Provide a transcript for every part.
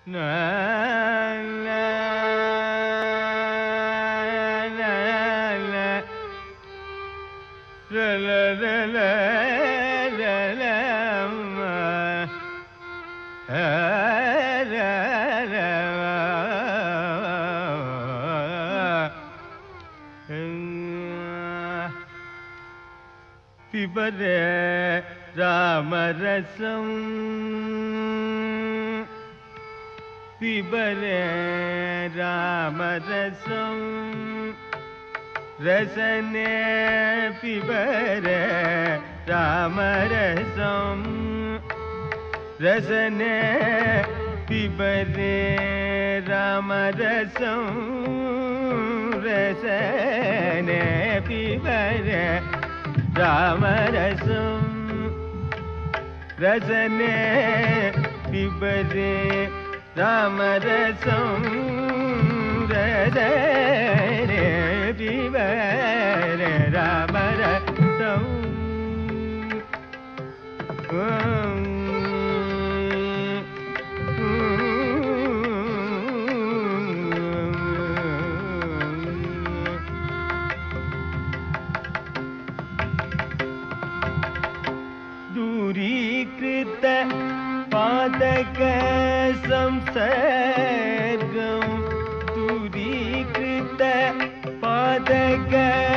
பிபரே ராமரசம் பிபரே ராமரசம் ரசனே பிபரே ராமரசம் ரசனே பிபரே ராமரசம் ரசனே பிபரே ராமரசம் ரசனே பிபரே ராமரசம் ரசனே பிபரே ராமரசம் दूरीकृत पादक संसर्गं दूरीकृत पादक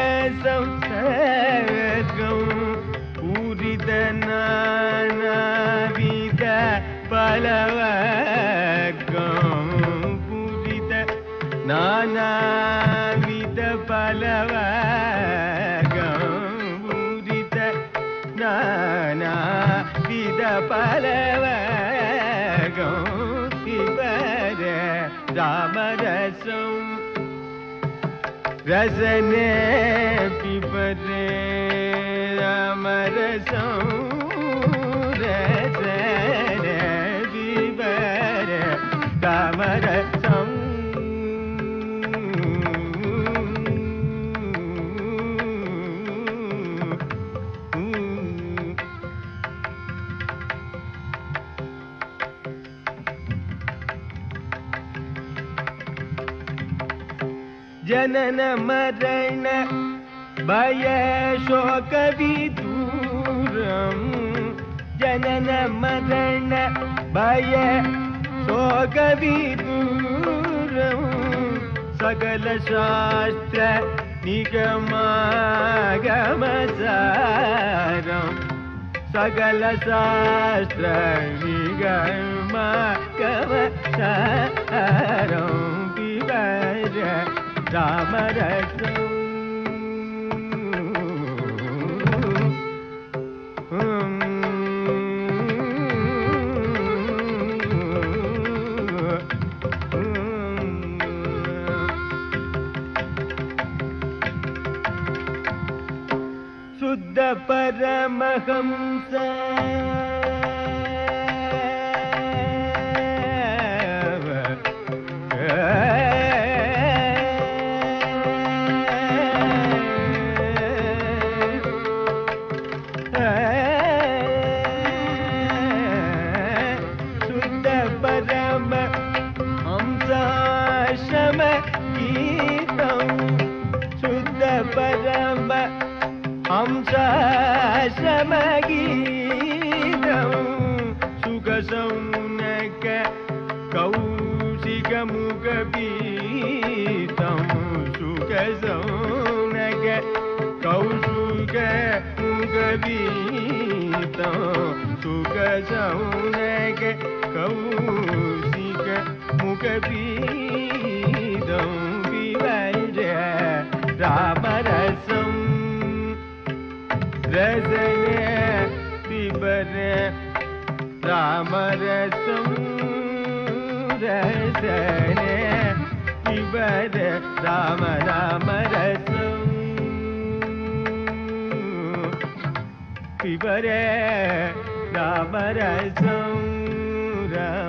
संसर्गं पूरित नानाविध फलवर्गं पूरित नानाविध फलवर्गं पूरित नानाविध फलवर्गं पिबरे रामरसं रसने पिबरे रामरसं रसने पिबरे रामरसं जनन मरण भय शोक विदूरं जनन मरण भय शोक विदूरं सकल शास्त्र निगमागमसारं सकल शास्त्र निगमागमसारं पिबरे रामरसं शुद्ध परमहंस शुद्ध परम हंसाश्रम गीतं शुद्ध परम हंसाश्रम गीतं सुखसौनक कौशिकमुखपीतं सुखसौनक कौशिकमुखपीतं सुखसौनक कौशिकमुखपीतं पिबरे रामरसं रसने पिबरे रामरसं रसने पिबरे रामरसं पिबरे रामरसं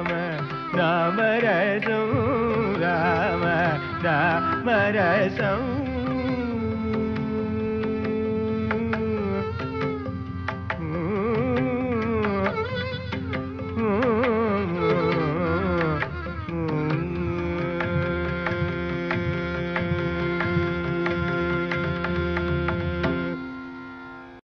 रामरसं रामरसं